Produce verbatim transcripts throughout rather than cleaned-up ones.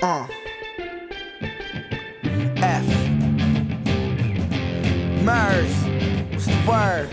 Uh. F. Murs. What's the word?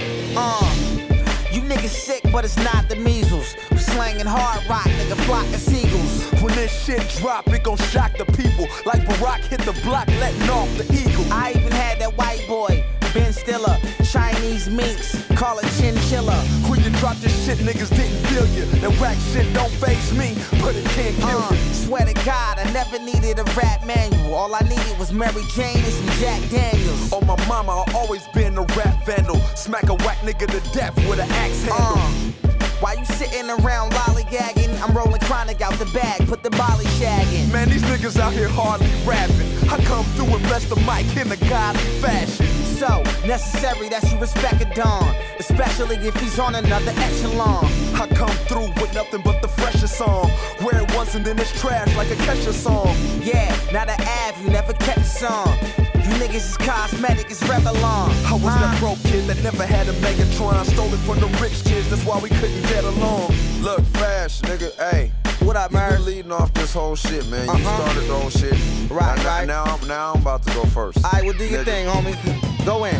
Uh. You niggas sick, but it's not the measles. I'm slanging hard rock, nigga, flock of seagulls. When this shit drop, it gon' shock the people. Like Barack hit the block, letting off the eagle. I even had that white boy, Ben Stiller, Chinese minks, call it chinchilla. When you drop this shit, niggas didn't feel you. That whack shit don't face me, but it can't kill Uh, you. swear to God, I never needed a rap manual. All I needed was Mary Jane and some Jack Daniels. On my mama, I always been a rap vandal. Smack a whack nigga to death with an axe handle. Uh, while you sitting around lollygagging, I'm rolling chronic out the bag, put the bolly shagging. Man, these niggas out here hardly rapping. I come through and bless the mic in a godly fashion. So, necessary that you respect a Don, especially if he's on another echelon. I come through with nothing but the freshest song. Wear it once and then it's trash like a Kesha song. Yeah, now the Av, you never catch a song. You niggas is cosmetic, it's Revlon. I was huh? that broke kid that never had a Megatron. Stole it from the rich kids, that's why we couldn't get along. Look, Fast, nigga, hey. What up, You man? been leading off this whole shit, man. You Uh-huh. started the whole shit. Right, now, right. Now, I'm, now I'm about to go first. Alright, well, do your Nigga. thing, homie. Go in.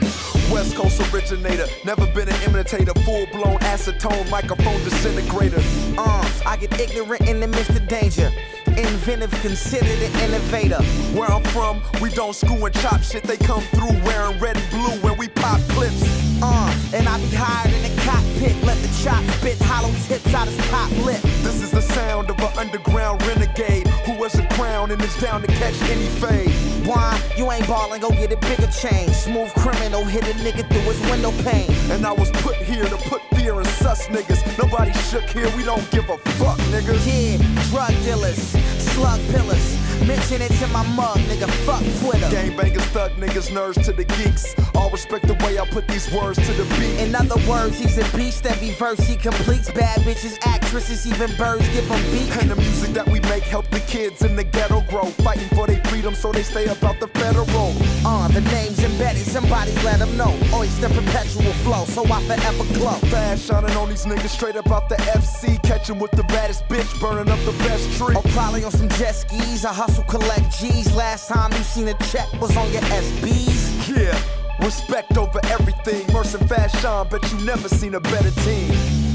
West Coast originator, never been an imitator. Full-blown acetone, microphone disintegrator. Uh, I get ignorant in the midst of danger. Inventive, considered an innovator. Where I'm from, we don't screw and chop shit. They come through wearing red and blue when we pop clips. Uh, and I be hired in the cockpit. Let the chop spit hollow tips out his top lip. This is the sound of an underground renegade who has a crown and is down to catch any fade. Why? You ain't ballin', go get a bigger change. Smooth criminal hit a nigga through his window pane. And I was put here to put fear in sus niggas. Nobody shook here, we don't give a fuck, niggas. Yeah, drug dealers, slug pillars. Mention it to my mug, nigga, fuck Twitter. Gangbangers, thug niggas, nerds to the geeks. All respect the way I put these words to the beat. In other words, he's a beast. Every verse he completes. Bad bitches, actresses, even birds give him beat. And the music that we make help the kids in the ghetto grow. Fighting for their freedom so they stay about the federal. Uh, the name's embedded, somebody let him know. Oyster perpetual flow, so I forever glow. Fast shining on these niggas straight up out the F C. Catching with the baddest bitch, burning up the best tree. Or probably on some jet skis. I hustle, collect G's. Last time you seen a check was on your S Bs. Yeah, respect over everything. Merce and Fast Sean, bet you never seen a better team.